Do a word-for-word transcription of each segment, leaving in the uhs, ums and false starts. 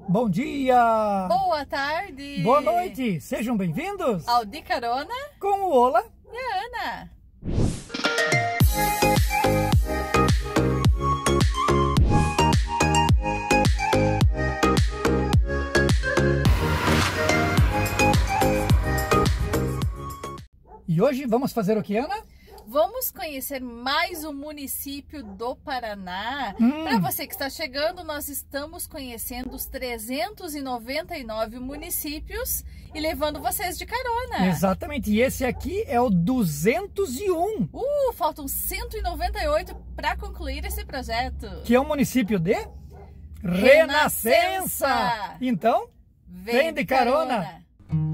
Bom dia! Boa tarde! Boa noite! Sejam bem-vindos ao De Carona com o Ola e a Ana. E hoje vamos fazer o que, Ana? Vamos conhecer mais um município do Paraná. Hum. Para você que está chegando, nós estamos conhecendo os trezentos e noventa e nove municípios e levando vocês de carona. Exatamente, e esse aqui é o duzentos e um. Uh, faltam cento e noventa e oito para concluir esse projeto. Que é um município de Renascença. Renascença. Então, vem, vem de carona. carona.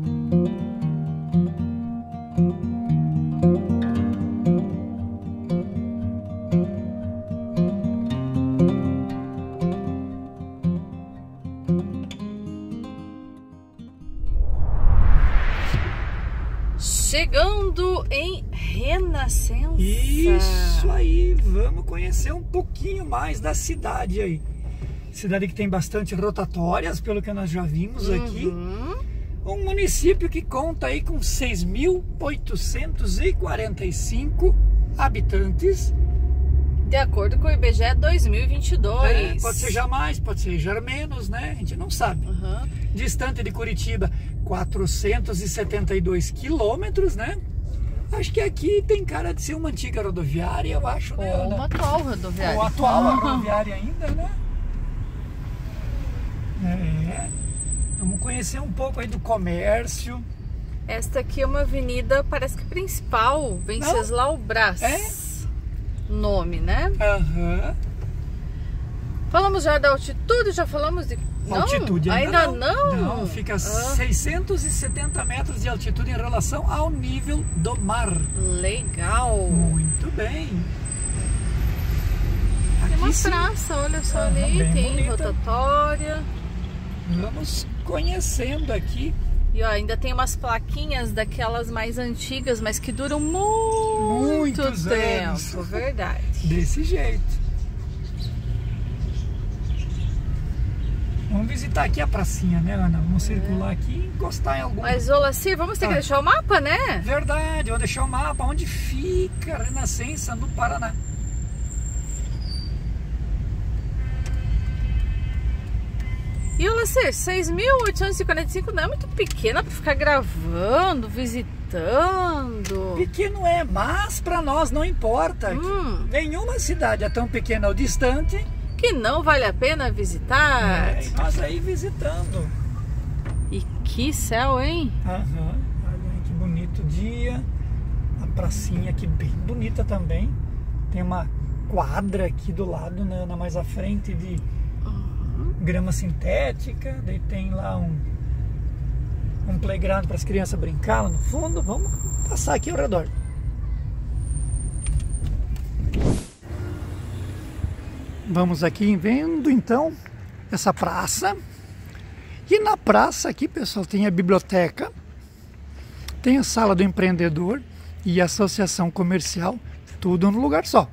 Chegando em Renascença. Isso aí, vamos conhecer um pouquinho mais da cidade aí. Cidade que tem bastante rotatórias, pelo que nós já vimos uhum. aqui. Um município que conta aí com seis mil oitocentos e quarenta e cinco habitantes. De acordo com o I B G E dois mil e vinte e dois. É, pode ser já mais, pode ser já menos, né? A gente não sabe. Uhum. Distante de Curitiba, quatrocentos e setenta e dois quilômetros, né? Acho que aqui tem cara de ser uma antiga rodoviária, eu acho, né? Ou uma atual rodoviária. Ou atual uhum. rodoviária ainda, né? É. Vamos conhecer um pouco aí do comércio. Esta aqui é uma avenida, parece que principal, Venceslau Braz. É? Nome, né? Aham. Uhum. Falamos já da altitude, já falamos de... Não, altitude ainda, ainda não. Não, não fica a ah. seiscentos e setenta metros de altitude em relação ao nível do mar. Legal. Muito bem. Tem Aqui uma sim. praça, olha só ah, ali, tem bonita. rotatória. Vamos conhecendo aqui. E ó, ainda tem umas plaquinhas daquelas mais antigas, mas que duram muito Muitos tempo, anos. verdade. Desse jeito. Vamos visitar aqui a pracinha, né, Ana? Vamos é. circular aqui e encostar em algum... Mas, Olacir, vamos ter ah. que deixar o mapa, né? Verdade, vou deixar o mapa onde fica a Renascença no Paraná. E, Olacir, seis mil oitocentos e quarenta e cinco não é muito pequena para ficar gravando, visitando? Pequeno é, mas para nós não importa. Hum. Nenhuma cidade é tão pequena ou distante... que não vale a pena visitar. É, e nós aí visitando. E que céu, hein? Aham, olha aí que bonito dia. A pracinha aqui bem bonita também. Tem uma quadra aqui do lado, né, mais à frente de uhum. grama sintética. Daí tem lá um, um playground para as crianças brincar lá no fundo. Vamos passar aqui ao redor. Vamos aqui vendo então essa praça. E na praça aqui, pessoal, tem a biblioteca, tem a sala do empreendedor e a associação comercial, tudo no lugar só.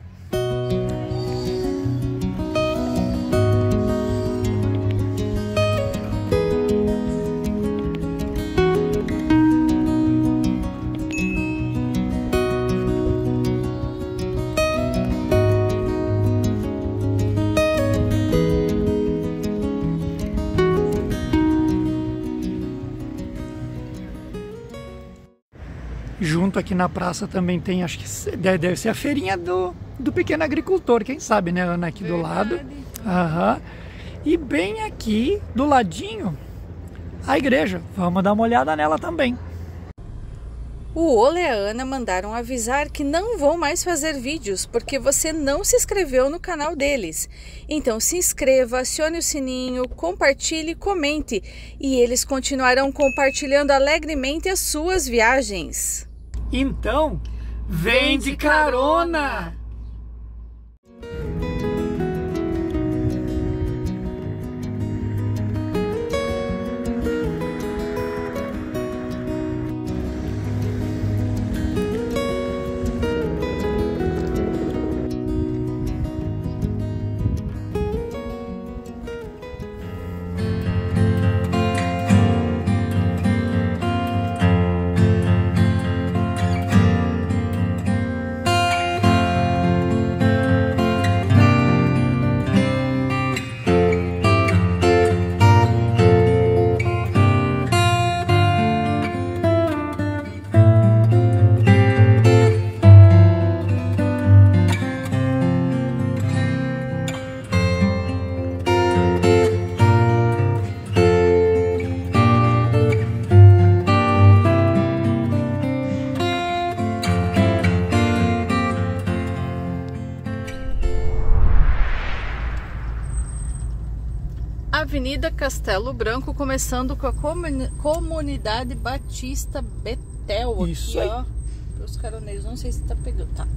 Junto aqui na praça também tem, acho que deve ser a feirinha do, do pequeno agricultor, quem sabe, né, Ana, aqui do lado. Aham. E bem aqui, do ladinho, a igreja. Vamos dar uma olhada nela também. O Ola e a Ana mandaram avisar que não vão mais fazer vídeos, porque você não se inscreveu no canal deles. Então se inscreva, acione o sininho, compartilhe, comente. E eles continuarão compartilhando alegremente as suas viagens. Então, vem de carona! Avenida Castelo Branco, começando com a comuni Comunidade Batista Betel. Isso aqui, aí. ó. Os caroneiros, não sei se tá pegando, tá?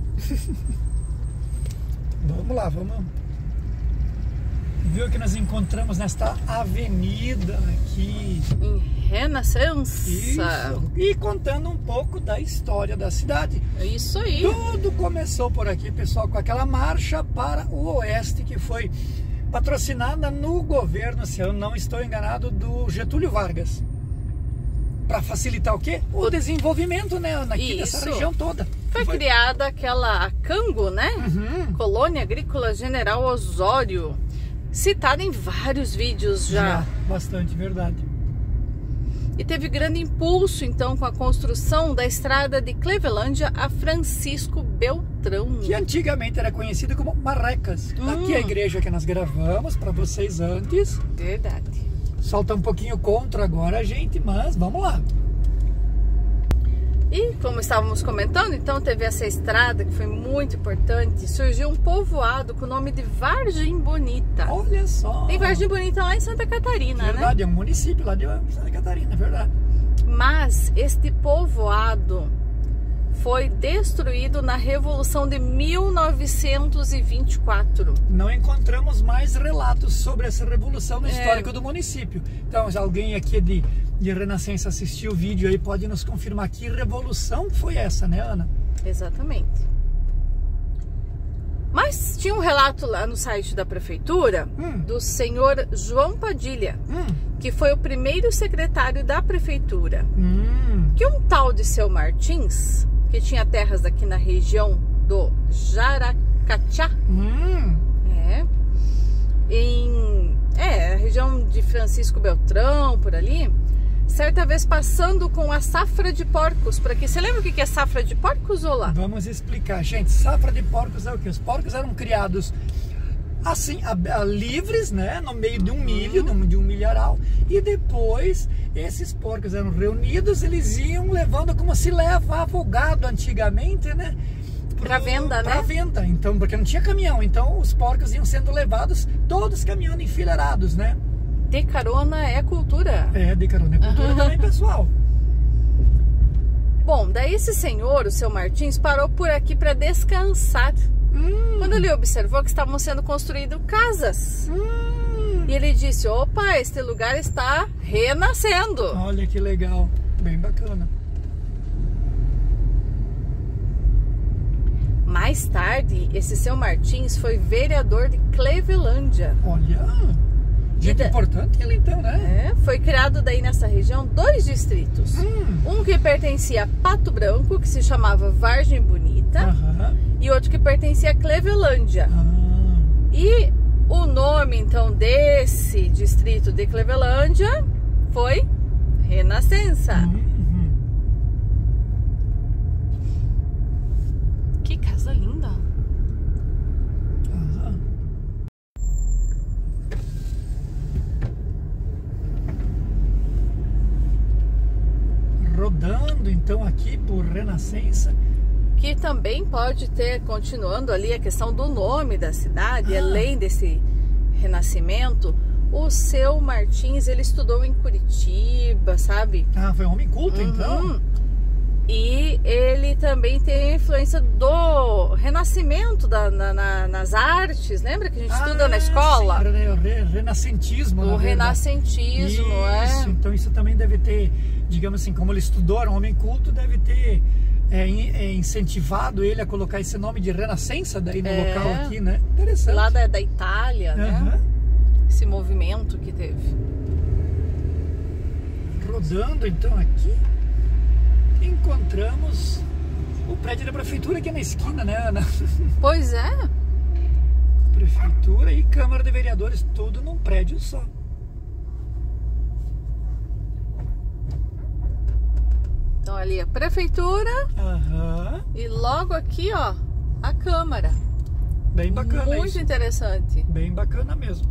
Vamos lá, vamos. Viu que nós encontramos nesta avenida aqui em Renascença. Isso. E contando um pouco da história da cidade. Isso aí. Tudo começou por aqui, pessoal, com aquela marcha para o oeste que foi patrocinada no governo, se eu não estou enganado, do Getúlio Vargas. Para facilitar o quê? O, o desenvolvimento, né, aqui dessa região toda. Foi, foi criada aquela a Cango, né? Uhum. Colônia Agrícola General Osório. Citada em vários vídeos já. Já, bastante, verdade. E teve grande impulso, então, com a construção da estrada de Clevelândia a Francisco Beltrão. Que antigamente era conhecida como Marrecas. Hum. Aqui é a igreja que nós gravamos para vocês antes. Verdade. Solta um pouquinho contra agora, gente, mas vamos lá. E como estávamos comentando, então teve essa estrada que foi muito importante. Surgiu um povoado com o nome de Vargem Bonita. Olha só! Tem Vargem Bonita lá em Santa Catarina, verdade, né? Verdade, é um município lá de Santa Catarina, é verdade. Mas este povoado foi destruído na Revolução de mil novecentos e vinte e quatro. Não encontramos mais relatos sobre essa revolução no é. histórico do município. Então, se alguém aqui de, de Renascença assistiu o vídeo aí, pode nos confirmar que revolução foi essa, né, Ana? Exatamente. Mas tinha um relato lá no site da prefeitura hum. do senhor João Padilha, hum. que foi o primeiro secretário da prefeitura, hum. que um tal de seu Martins, que tinha terras aqui na região do Jaracachá, hum. é, em é, a região de Francisco Beltrão, por ali, certa vez passando com a safra de porcos por aqui. Você lembra o que é safra de porcos, Olá? Vamos explicar, gente. Safra de porcos é o que? Os porcos eram criados assim, a, a, livres, né, no meio de um milho, uhum. de um milharal, e depois esses porcos eram reunidos, eles iam levando como se levava o gado antigamente, né? Para venda, pra né? venda, então, porque não tinha caminhão, então os porcos iam sendo levados, todos caminhando enfileirados, né? De carona é cultura. É, de carona é cultura uhum. também, pessoal. Bom, daí esse senhor, o seu Martins, parou por aqui para descansar. Hum. Quando ele observou que estavam sendo construídas casas. Hum. E ele disse, opa, este lugar está renascendo. Olha que legal, bem bacana. Mais tarde, esse seu Martins foi vereador de Clevelândia. Olha, gente da... importante ele então, né? É, foi criado daí nessa região dois distritos. Hum. Um que pertencia a Pato Branco, que se chamava Vargem Bonita. Uhum. E outro que pertencia a Clevelândia. Ah. E o nome, então, desse distrito de Clevelândia foi Renascença. Uhum. Que casa linda. Uhum. Rodando, então, aqui por Renascença. Que também pode ter, continuando ali, a questão do nome da cidade, ah. além desse renascimento, o seu Martins, ele estudou em Curitiba, sabe? Ah, foi um homem culto, uhum. então. E ele também tem a influência do renascimento da, na, na, nas artes, lembra que a gente ah, estuda na escola? Sim, o re, renascentismo. O renascentismo, isso, é. Então isso também deve ter, digamos assim, como ele estudou, era um homem culto, deve ter... É, é incentivado ele a colocar esse nome de Renascença daí no é, local aqui, né? Interessante. Lá da, da Itália, uhum. né? Esse movimento que teve. Rodando então aqui, encontramos o prédio da prefeitura aqui na esquina, né, Ana? Pois é. Prefeitura e Câmara de Vereadores, tudo num prédio só. Então ali a prefeitura uhum. e logo aqui, ó, a Câmara. Bem bacana. Muito isso. interessante. Bem bacana mesmo.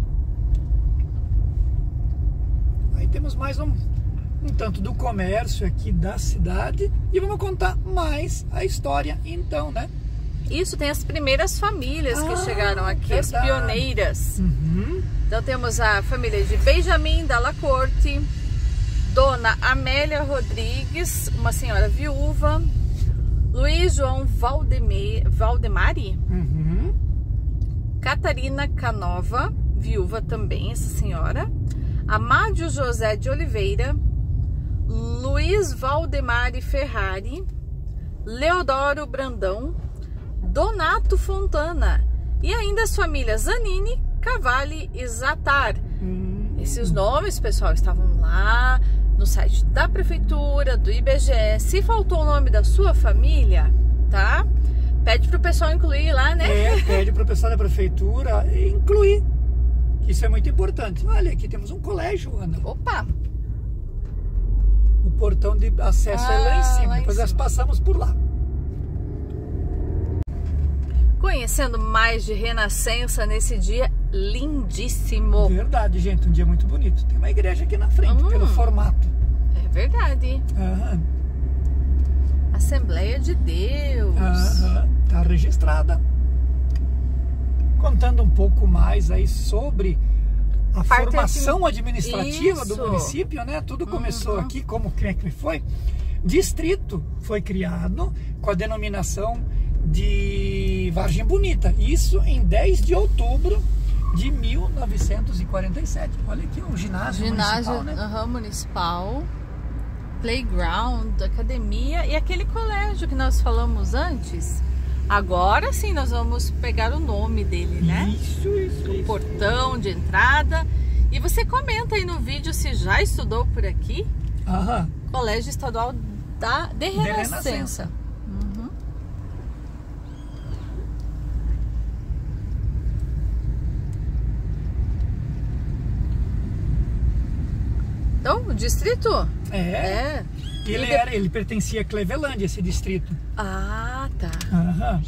Aí temos mais um, um tanto do comércio aqui da cidade e vamos contar mais a história então, né? Isso, tem as primeiras famílias ah, que chegaram aqui, verdade. As pioneiras. Uhum. Então temos a família de Benjamin Dalla Corte, Dona Amélia Rodrigues, uma senhora viúva, Luiz João Valdemar, Valdemari, Uhum. Catarina Canova, viúva também essa senhora, Amádio José de Oliveira, Luiz Valdemari Ferrari, Leodoro Brandão, Donato Fontana e ainda as famílias Zanini, Cavalli e Zatar. Hum. Esses nomes, pessoal, estavam lá no site da prefeitura, do I B G E. Se faltou o nome da sua família, tá? Pede pro pessoal incluir lá, né? É, pede pro pessoal da prefeitura incluir. Isso é muito importante. Olha, aqui temos um colégio, Ana. Opa! O portão de acesso Ah, é lá em cima, lá em depois nós cima. passamos por lá. Conhecendo mais de Renascença nesse dia lindíssimo. Verdade, gente, um dia muito bonito. Tem uma igreja aqui na frente, Hum. pelo formato. É verdade. Aham, Assembleia de Deus. aham, tá registrada. Contando um pouco mais aí sobre a Parte formação admi- administrativa do Isso. município, né? Tudo começou Uhum. aqui, como que é que foi? Distrito foi criado com a denominação de Vargem Bonita. Isso em dez de outubro de mil novecentos e quarenta e sete. Olha aqui o ginásio, Ginásio municipal, né? aham, municipal, playground, academia e aquele colégio que nós falamos antes. Agora sim nós vamos pegar o nome dele, né? Isso, isso, isso. Portão de entrada. E você comenta aí no vídeo se já estudou por aqui. Aham. Colégio Estadual da, de Renascença. Renascença. Uhum. Então, o distrito? É. É. Ele, E de- era, ele pertencia a Clevelândia, esse distrito. Ah, tá. Aham.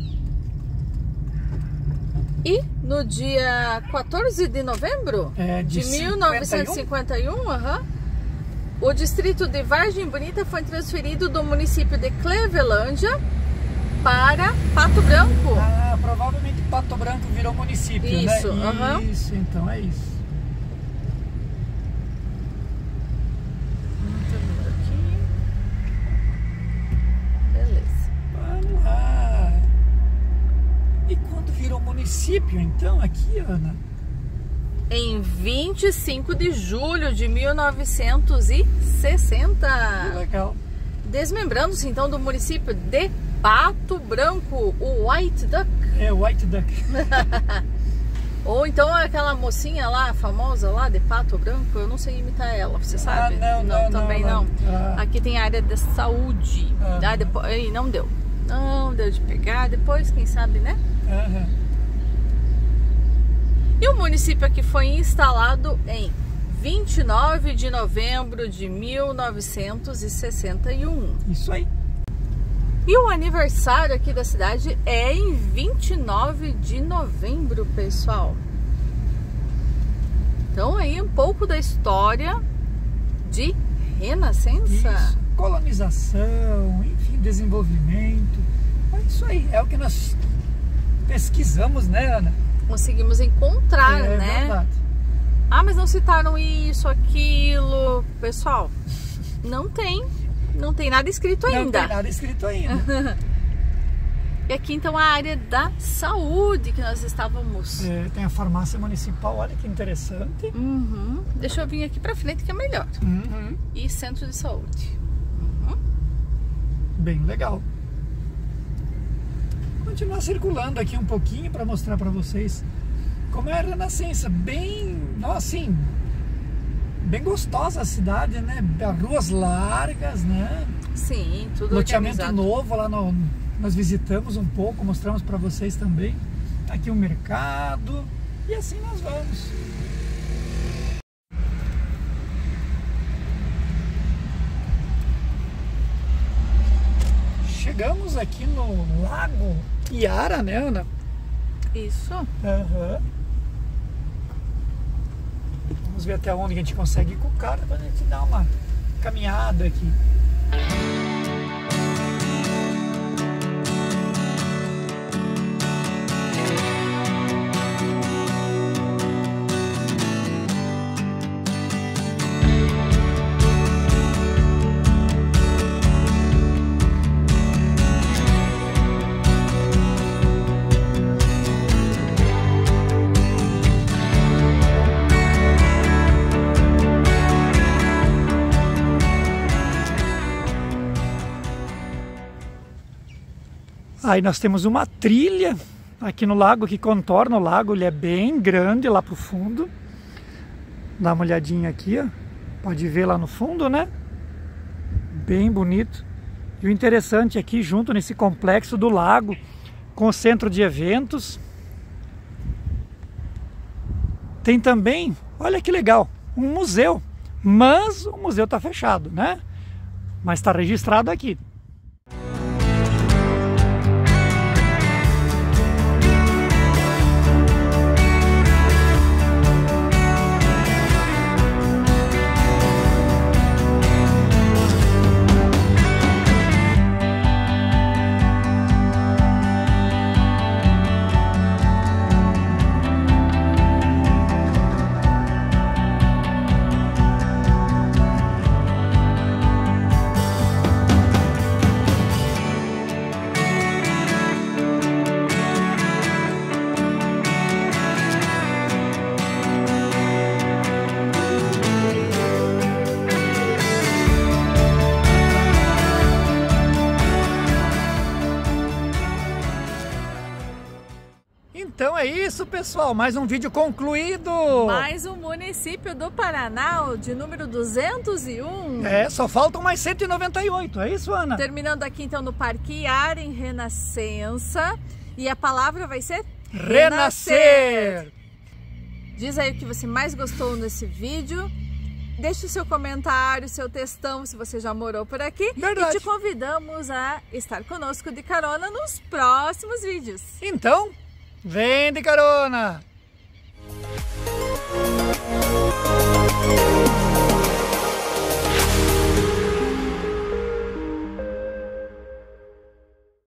E no dia quatorze de novembro É, de de mil novecentos e cinquenta e um, aham, o distrito de Vargem Bonita foi transferido do município de Clevelândia para Pato Branco. Ah, provavelmente Pato Branco virou município, Isso, né? aham. Isso, então é isso. Muito lindo aqui. Beleza. Vamos lá. E quando virou município, então, aqui, Ana? Em vinte e cinco de julho de mil novecentos e sessenta. Que legal. Desmembrando-se então do município de Pato Branco, o White Duck. É White Duck. Ou então aquela mocinha lá, famosa lá de Pato Branco, eu não sei imitar ela, você sabe? não, não, também não, não. não. Ah. Aqui tem a área da saúde. Ah. Ah, depois, aí, não deu. Não deu de pegar, depois quem sabe, né? Aham. E o município aqui foi instalado em vinte e nove de novembro de mil novecentos e sessenta e um. Isso aí. E o aniversário aqui da cidade é em vinte e nove de novembro, pessoal. Então aí um pouco da história de Renascença. Isso. Colonização, enfim, desenvolvimento. É isso aí. É o que nós pesquisamos, né, Ana? Conseguimos encontrar, é né? verdade. Ah, mas não citaram isso, aquilo. Pessoal, não tem. Não tem nada escrito Não ainda. tem nada escrito ainda. E aqui então a área da saúde que nós estávamos. É, tem a farmácia municipal, olha que interessante. Uhum. Deixa eu vir aqui pra frente que é melhor. Uhum. E centro de saúde. Uhum. Bem legal. Continuar circulando aqui um pouquinho para mostrar para vocês como é a Renascença. Bem, nossa, assim, bem gostosa a cidade, né? Ruas largas, né? Sim, tudo Loteamento organizado. novo lá no, nós visitamos um pouco, mostramos para vocês também. Aqui o mercado e assim nós vamos. Chegamos aqui no Lago Iara, né, Ana? Isso. Aham. Vamos ver até onde a gente consegue ir com o carro para a gente dar uma caminhada aqui. Aí nós temos uma trilha aqui no lago, que contorna o lago. Ele é bem grande lá pro fundo. Dá uma olhadinha aqui, ó. Pode ver lá no fundo, né? Bem bonito. E o interessante aqui, junto nesse complexo do lago, com o centro de eventos, tem também, olha que legal, um museu. Mas o museu está fechado, né? Mas está registrado aqui. Então é isso, pessoal, mais um vídeo concluído. Mais um município do Paraná, de número duzentos e um. É, só faltam mais cento e noventa e oito, é isso, Ana? Terminando aqui então no Parque Iara, em Renascença. E a palavra vai ser? Renascer! Diz aí o que você mais gostou nesse vídeo. Deixe o seu comentário, seu textão, se você já morou por aqui. Verdade. E te convidamos a estar conosco de carona nos próximos vídeos. Então, vem de carona!